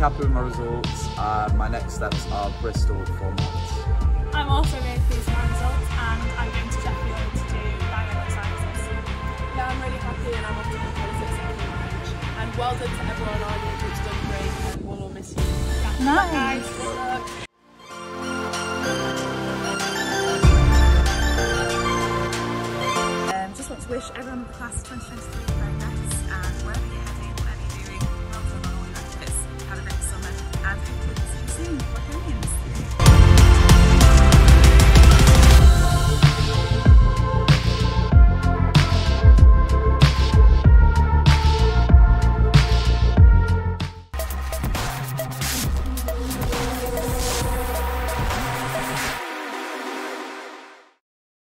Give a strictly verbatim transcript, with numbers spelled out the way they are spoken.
happy with my results. Uh, my next steps are Bristol for maths. I'm also very pleased with my results and I'm going to Sheffield to do biomedical sciences. Yeah, I'm really happy and I'm off to politics and Cambridge. And well done to everyone on our year group's done great and we'll all miss you. Yeah. Nice. Guys, good luck. Um, just want to wish everyone in the class of twenty twenty-three the very best and wherever you